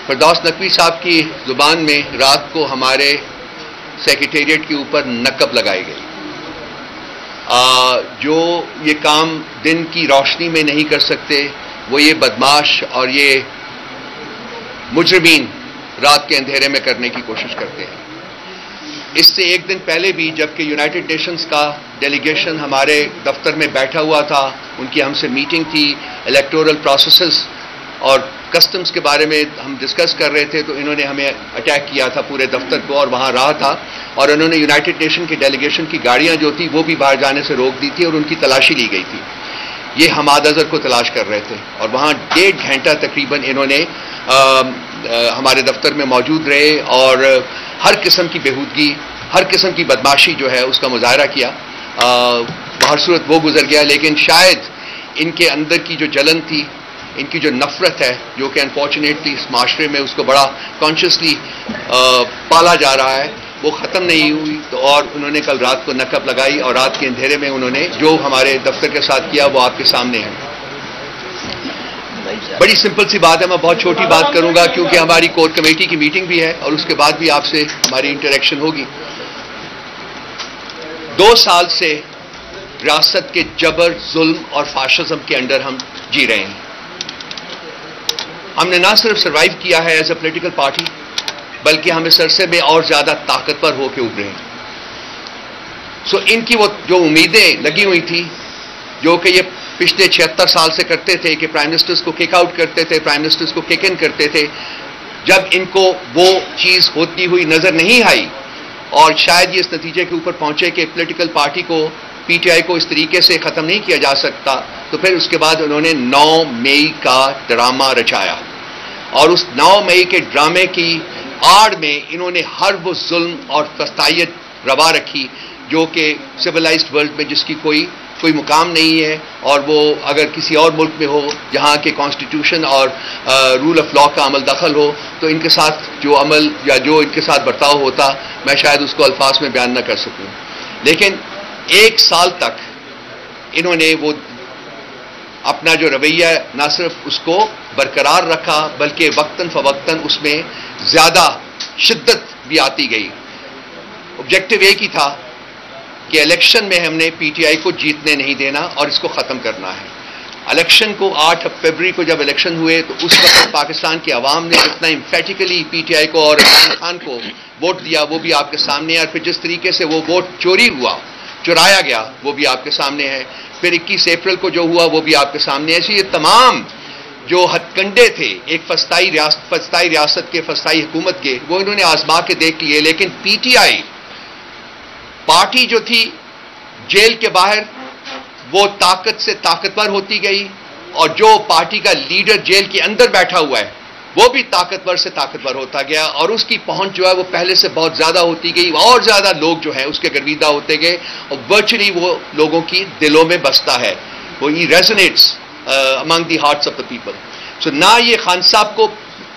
फिरदौस नकवी साहब की ज़ुबान में रात को हमारे सेक्रेटेरिएट के ऊपर नकब लगाई गई। जो ये काम दिन की रोशनी में नहीं कर सकते, वो ये बदमाश और ये मुजरिमीन रात के अंधेरे में करने की कोशिश करते हैं। इससे एक दिन पहले भी जबकि यूनाइटेड नेशंस का डेलीगेशन हमारे दफ्तर में बैठा हुआ था, उनकी हमसे मीटिंग थी, इलेक्टोरल प्रोसेसेस और कस्टम्स के बारे में हम डिस्कस कर रहे थे, तो इन्होंने हमें अटैक किया था पूरे दफ्तर को और वहाँ रहा था और उन्होंने यूनाइटेड नेशन के डेलीगेशन की गाड़ियाँ जो थी वो भी बाहर जाने से रोक दी थी और उनकी तलाशी ली गई थी। ये हमाद अजहर को तलाश कर रहे थे और वहाँ 1.5 घंटा तकरीबन इन्होंने हमारे दफ्तर में मौजूद रहे और हर किस्म की बेहूदगी, हर किस्म की बदमाशी जो है उसका मुजाहरा किया। बाहर सूरत वो गुजर गया, लेकिन शायद इनके अंदर की जो जलन थी, इनकी जो नफरत है, जो कि अनफॉर्चुनेटली इस माशरे में उसको बड़ा कॉन्शियसली पाला जा रहा है, वो ख़त्म नहीं हुई। तो और उन्होंने कल रात को नकब लगाई और रात के अंधेरे में उन्होंने जो हमारे दफ्तर के साथ किया वो आपके सामने है। बड़ी सिंपल सी बात है, मैं बहुत छोटी बात करूंगा क्योंकि हमारी कोर कमेटी की मीटिंग भी है और उसके बाद भी आपसे हमारी इंटरेक्शन होगी। 2 साल से रियासत के जबर, जुल्म और फाशिज्म के अंडर हम जी रहे हैं। हमने ना सिर्फ सरवाइव किया है एज ए पॉलिटिकल पार्टी, बल्कि हम इस अरसे में और ज्यादा ताकतवर होकर उभरे हैं। सो इनकी वो जो उम्मीदें लगी हुई थी, जो कि ये पिछले 76 साल से करते थे कि प्राइम मिनिस्टर्स को किक आउट करते थे, प्राइम मिनिस्टर्स को किक इन करते थे, जब इनको वो चीज होती हुई नजर नहीं आई और शायद ये इस नतीजे के ऊपर पहुंचे कि पॉलिटिकल पार्टी को, पीटीआई को इस तरीके से खत्म नहीं किया जा सकता, तो फिर उसके बाद उन्होंने 9 मई का ड्रामा रचाया और उस 9 मई के ड्रामे की आड़ में इन्होंने हर वो जुल्म और फस्तायत रवा रखी जो कि सिविलाइज्ड वर्ल्ड में जिसकी कोई मुकाम नहीं है। और वो अगर किसी और मुल्क में हो जहाँ के कॉन्स्टिट्यूशन और रूल ऑफ लॉ का अमल दखल हो, तो इनके साथ जो अमल या जो इनके साथ बर्ताव होता, मैं शायद उसको अल्फाज में बयान न कर सकूँ। लेकिन 1 साल तक इन्होंने वो अपना जो रवैया ना सिर्फ उसको बरकरार रखा, बल्कि वक्तन फवक्तन उसमें ज़्यादा शिद्दत भी आती गई। ऑब्जेक्टिव एक ही था कि इलेक्शन में हमने पीटीआई को जीतने नहीं देना और इसको ख़त्म करना है। इलेक्शन को 8 फरवरी को जब इलेक्शन हुए तो उस वक्त पाकिस्तान की आवाम ने जितना इम्फेटिकली पीटीआई को और इमरान खान को वोट दिया वो भी आपके सामने है, और फिर जिस तरीके से वो वोट चुराया गया वो भी आपके सामने है। फिर 21 अप्रैल को जो हुआ वो भी आपके सामने है। ऐसे ये तमाम जो हथकंडे थे एक फस्ताई रियासत के, फस्ताई हुकूमत के, वो इन्होंने आजमा के देख लिए। लेकिन पीटीआई पार्टी जो थी जेल के बाहर वो ताकत से ताकतवर होती गई और जो पार्टी का लीडर जेल के अंदर बैठा हुआ है वो भी ताकतवर से ताकतवर होता गया और उसकी पहुंच जो है वो पहले से बहुत ज्यादा होती गई और ज्यादा लोग जो है उसके गर्विदा होते गए और वर्चुअली वो लोगों की दिलों में बसता है, वो ही resonates among the hearts of the people. So ना ये खान साहब को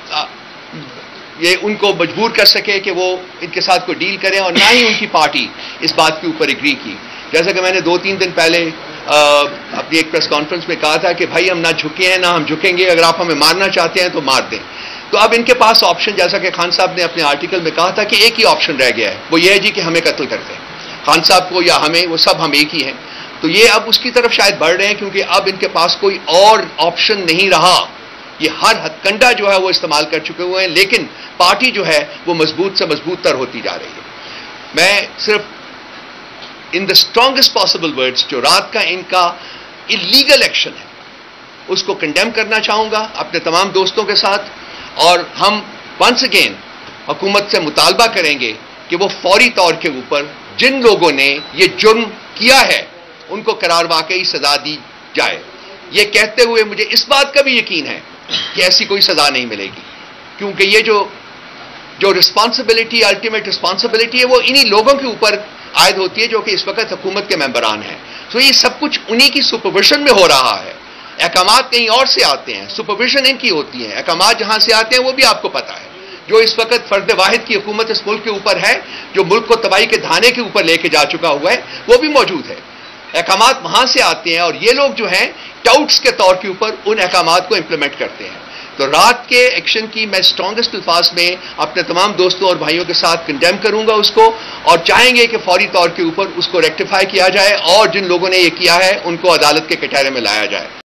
ये उनको मजबूर कर सके कि वो इनके साथ कोई डील करें और ना ही उनकी पार्टी इस बात के ऊपर एग्री की। जैसा कि मैंने 2-3 दिन पहले अपनी एक प्रेस कॉन्फ्रेंस में कहा था कि भाई हम ना झुके हैं ना हम झुकेंगे, अगर आप हमें मारना चाहते हैं तो मार दें। तो अब इनके पास ऑप्शन, जैसा कि खान साहब ने अपने आर्टिकल में कहा था कि एक ही ऑप्शन रह गया है, वो ये है जी कि हमें कत्ल कर दें, खान साहब को या हमें, वो सब हम एक ही हैं। तो ये अब उसकी तरफ शायद बढ़ रहे हैं क्योंकि अब इनके पास कोई और ऑप्शन नहीं रहा। ये हर हथकंडा जो है वो इस्तेमाल कर चुके हुए हैं, लेकिन पार्टी जो है वो मजबूत से मजबूत तर होती जा रही है। मैं सिर्फ in the strongest possible words जो रात का इनका इलीगल एक्शन है उसको कंडेम करना चाहूंगा अपने तमाम दोस्तों के साथ, और हम वंस अगेन हुकूमत से मुतालबा करेंगे कि वो फौरी तौर के ऊपर जिन लोगों ने ये जुर्म किया है उनको करार वाकई सजा दी जाए। ये कहते हुए मुझे इस बात का भी यकीन है कि ऐसी कोई सजा नहीं मिलेगी, क्योंकि ये जो रिस्पॉन्सिबिलिटी, अल्टीमेट रिस्पॉन्सिबिलिटी है वो इन्हीं लोगों के ऊपर आयद होती है जो कि इस वक्त हुकूमत के मेंबरान हैं। सो ये सब कुछ उन्हीं की सुपरविजन में हो रहा है। अहकामात कहीं और से आते हैं, सुपरविजन इनकी होती है। अहकामात जहां से आते हैं वो भी आपको पता है। जो इस वक्त फर्द वाहिद की हुकूमत इस मुल्क के ऊपर है, जो मुल्क को तबाही के धाने के ऊपर लेके जा चुका हुआ है, वो भी मौजूद है। अहकामात वहां से आते हैं और ये लोग जो हैं टाउट्स के तौर के ऊपर उन अहकामात को इंप्लीमेंट करते हैं। तो रात के एक्शन की मैं स्ट्रॉन्गेस्ट अल्फाज में अपने तमाम दोस्तों और भाइयों के साथ कंडेम करूंगा उसको, और चाहेंगे कि फौरी तौर के ऊपर उसको रेक्टिफाई किया जाए और जिन लोगों ने ये किया है उनको अदालत के कटहरे में लाया जाए।